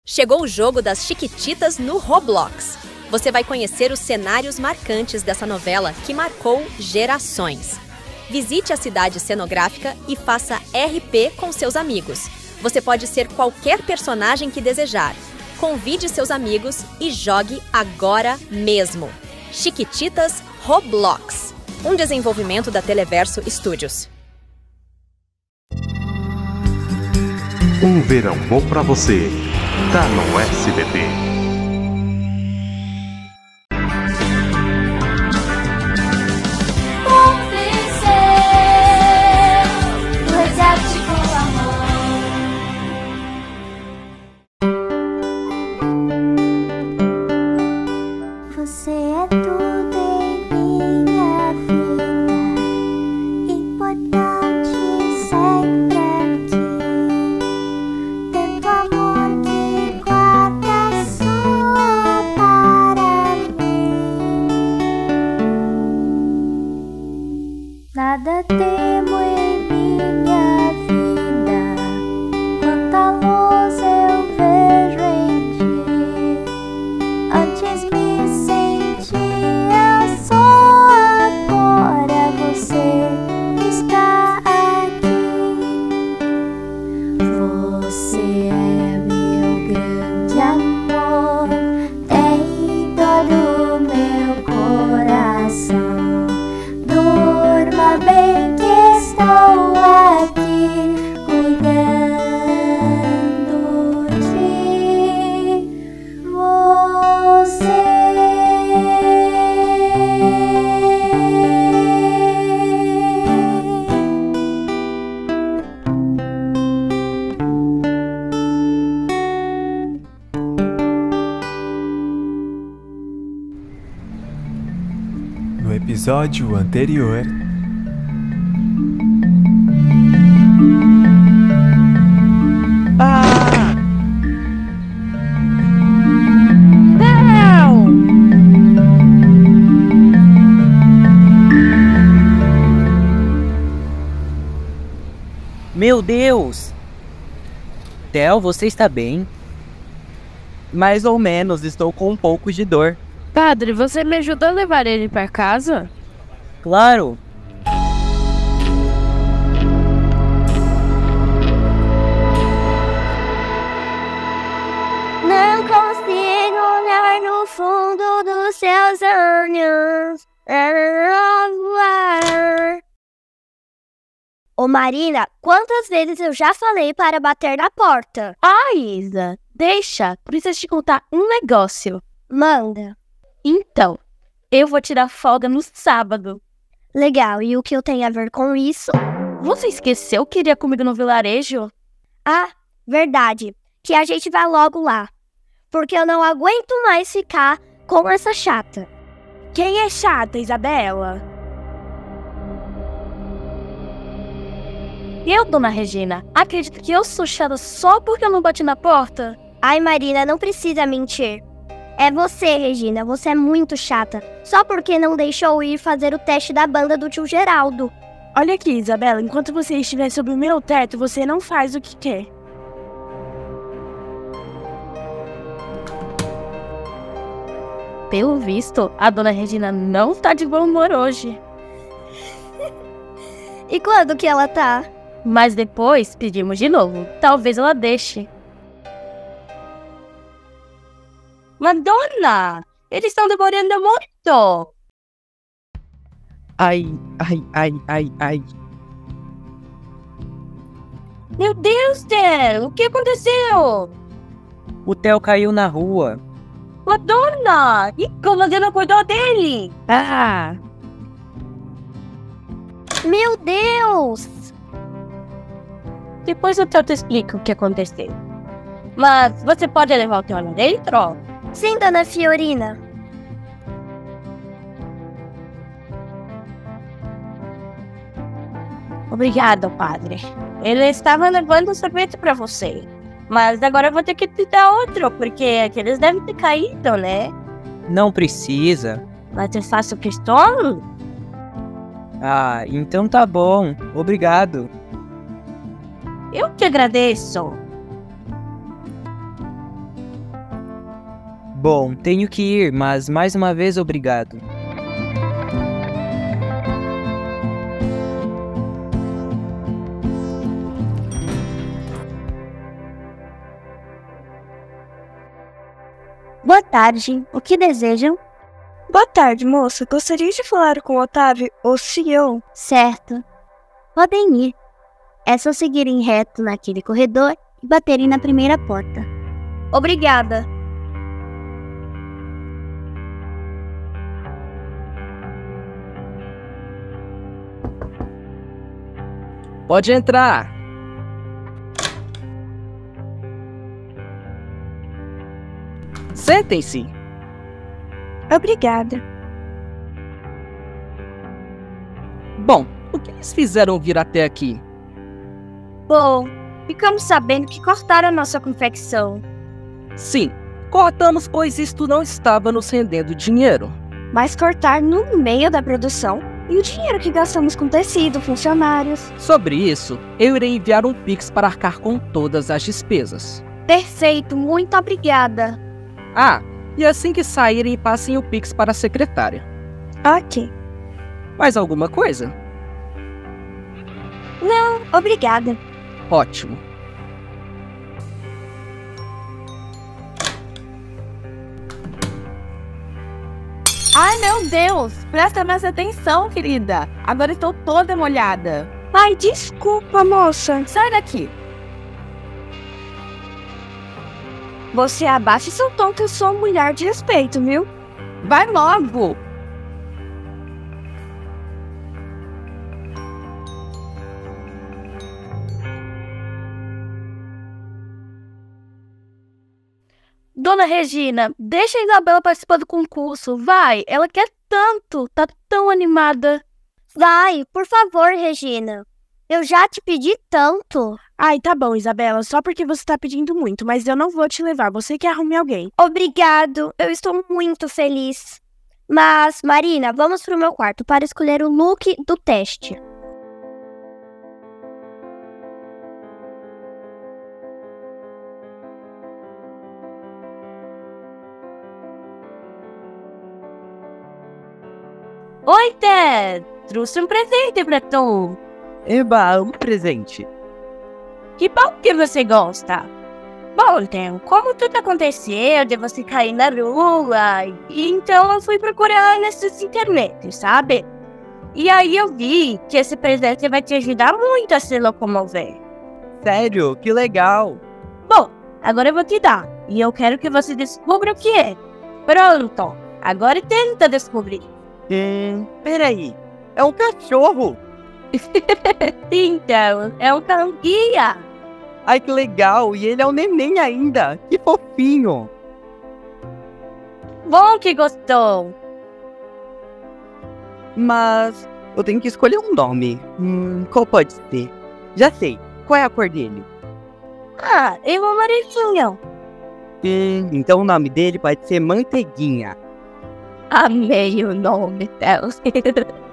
Chegou o jogo das Chiquititas no Roblox. Você vai conhecer os cenários marcantes dessa novela que marcou gerações. Visite a cidade cenográfica e faça RP com seus amigos. Você pode ser qualquer personagem que desejar. Convide seus amigos e jogue agora mesmo. Chiquititas Roblox, um desenvolvimento da Televerso Studios. Um verão bom pra você. Tá no SBT. Você é tudo em minha vida, importante sempre aqui. Tanto amor que guarda só para mim. Nada temo em minha vida, quanta luz eu vejo em ti. Antes me sentia só, agora você está aqui. Você é meu grande amor, tem todo o meu coração. Durma bem que estou aqui cuidando de você. No episódio anterior. Não! Meu Deus! Theo, você está bem? Mais ou menos, estou com um pouco de dor. Padre, você me ajudou a levar ele para casa? Claro! Não consigo olhar no fundo dos seus olhos. Ô Marina, quantas vezes eu já falei para bater na porta? Isa, deixa, preciso te contar um negócio. Manda. Então, eu vou tirar folga no sábado. Legal, e o que eu tenho a ver com isso? Você esqueceu que iria comigo no vilarejo? Ah, verdade, que a gente vai logo lá. Porque eu não aguento mais ficar com essa chata. Quem é chata, Isabela? Eu, dona Regina, acredita que eu sou chata só porque eu não bati na porta? Ai, Marina, não precisa mentir. É você, Regina, você é muito chata. Só porque não deixou eu ir fazer o teste da banda do tio Geraldo. Olha aqui, Isabela, enquanto você estiver sob o meu teto, você não faz o que quer. Pelo visto, a dona Regina não tá de bom humor hoje. E quando que ela tá? Mas depois pedimos de novo. Talvez ela deixe. Madonna! Eles estão demorando muito! Ai. Meu Deus, Theo! O que aconteceu? O Theo caiu na rua. Madonna! E como você não cuidou dele? Meu Deus! Depois o Theo te explica o que aconteceu. Mas você pode levar o Theo lá dentro? Sim, dona Fiorina. Obrigado, padre. Ele estava levando sorvete para você. Mas agora eu vou ter que te dar outro, porque aqueles devem ter caído, né? Não precisa. Mas eu faço questão? Ah, então tá bom. Obrigado. Eu te agradeço. Bom, tenho que ir, mas mais uma vez obrigado. Boa tarde. O que desejam? Boa tarde, moça. Gostaria de falar com o Otávio, o CEO. Certo. Podem ir. É só seguirem reto naquele corredor e baterem na primeira porta. Obrigada. Pode entrar. Sentem-se. Obrigada. Bom, o que eles fizeram vir até aqui? Bom, ficamos sabendo que cortaram a nossa confecção. Sim, cortamos pois isto não estava nos rendendo dinheiro. Mas cortar no meio da produção e o dinheiro que gastamos com tecido, funcionários. Sobre isso, eu irei enviar um Pix para arcar com todas as despesas. Perfeito, muito obrigada. Ah, e assim que saírem, passem o Pix para a secretária. Ok. Mais alguma coisa? Obrigada. Ótimo. Ai, meu Deus! Presta mais atenção, querida. Agora estou toda molhada. Ai, desculpa, moça. Sai daqui. Você abaixe seu tom que eu sou uma mulher de respeito, viu? Vai logo. Dona Regina, deixa a Isabela participar do concurso, vai. Ela quer tanto, tá tão animada. Vai, por favor, Regina. Eu já te pedi tanto. Ai, tá bom, Isabela, só porque você tá pedindo muito, mas eu não vou te levar, você que arrume alguém. Obrigado, eu estou muito feliz. Mas, Marina, vamos pro meu quarto para escolher o look do teste. Oi, Ted. Trouxe um presente pra tu. Eba, um presente. Que bom que você gosta. Bom, Ted, como tudo aconteceu de você cair na rua, então eu fui procurar nessas internet, sabe? E aí eu vi que esse presente vai te ajudar muito a se locomover. Sério, que legal. Bom, agora eu vou te dar. E eu quero que você descubra o que é. Pronto, agora tenta descobrir. Peraí. É um cachorro. Então, é um cão-guia. Ai, que legal. E ele é um neném ainda. Que fofinho. Bom que gostou. Mas eu tenho que escolher um nome. Qual pode ser? Já sei. Qual é a cor dele? Ah, é um amarelinho. Então o nome dele pode ser Manteiguinha. Amei o nome, Deus.